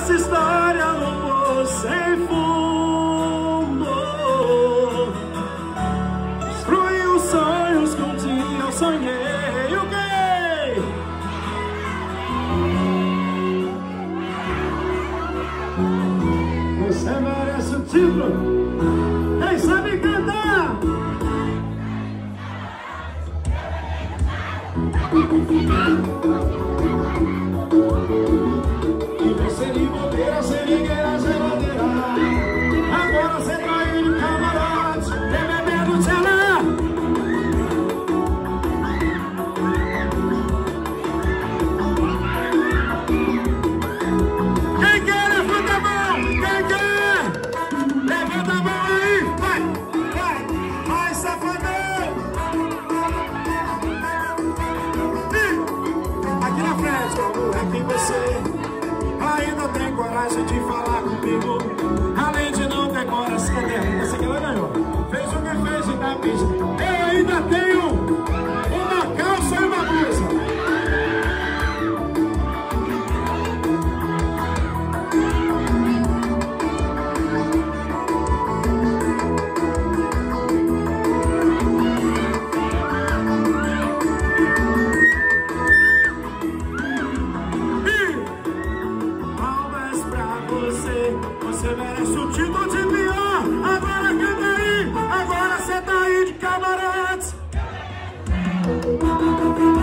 essa história no poço sem fundo. Destruiu os sonhos que um dia eu sonhei. O quê? Você merece o título. Quem sabe cantar? E você de bobeira, sem ligueira, geladeira. Agora você tá indo de camarote, vem bebendo tchalá. Quem quer, levanta a mão. Quem quer, levanta a mão aí. Vai, vai, vai, safadão. Aqui na frente, como é que você ainda tem coragem de falar comigo? Além de não ter coração, essa aqui ela ganhou. Fez o que fez e tá pista. Eu ainda tenho uma calça e uma blusa. Você merece o título de pior. Agora canta aí. Agora você tá aí de camarote.